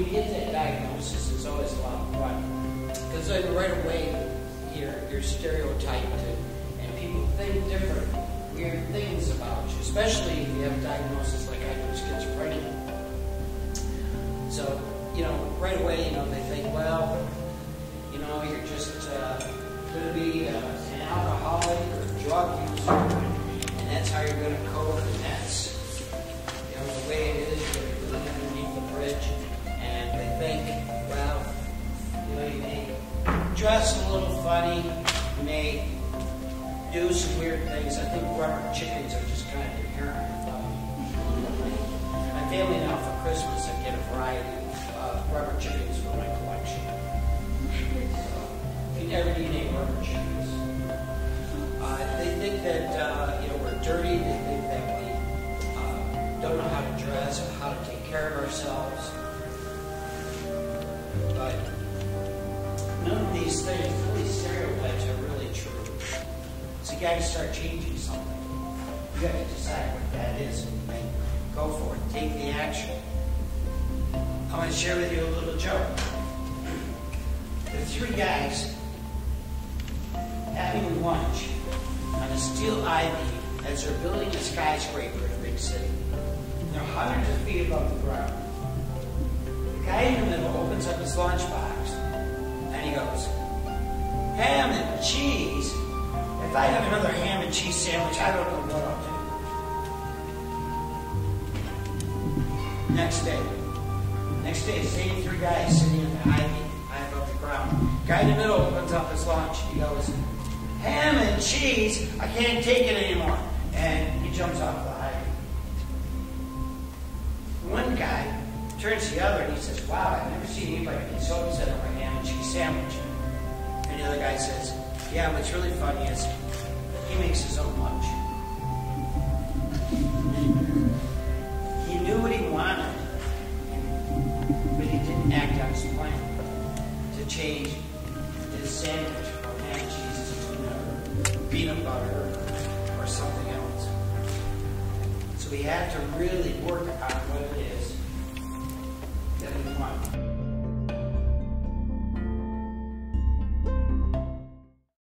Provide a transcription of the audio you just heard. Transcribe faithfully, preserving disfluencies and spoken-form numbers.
you get that diagnosis, it's always a lot of fun. Because then right away, you're, you're stereotyped and, and people think different, weird things about you, especially if you have a diagnosis like I do, schizophrenia. So, you know, right away, you know, they think, well, you know, you're just uh, going to be uh, an alcoholic or a drug user, and that's how you're going to cope, and that's, you know, the way it is, you're living underneath the bridge, and they think, well, you know, you may dress a little funny, you may do some weird things. I think rubber chickens are just kind of inherent. My family now for Christmas, I get a variety of rubber chickens for my collection. So, you never need any rubber chickens. Uh, they think that uh, you know we're dirty. They think that we uh, don't know how to dress or how to take care of ourselves. But none of these things, none of these stereotypes are really true. So you got to start changing something. You got to decide what that is and then go for it. Take the action. I want to share with you a little joke. There are three guys having lunch on a steel I-beam as they're building a skyscraper in a big city. They're hundreds of feet above the ground. The guy in the middle opens up his lunchbox and he goes, ham and cheese? If I have another ham and cheese sandwich, I don't know what I'll do. Next day. Next day, same three guys sitting in the I-beam, high above the ground. Guy in the middle opens up his lunch. He goes, ham and cheese? I can't take it anymore. And he jumps off the I-beam. One guy turns to the other and he says, wow, I've never seen anybody get so upset over a ham and cheese sandwich. And the other guy says, yeah, what's really funny is he makes his own lunch. He knew what he wanted, but he didn't act on his plan to change his sandwich from ham and cheese to peanut butter or something else. So we have to really work on what it is that we want.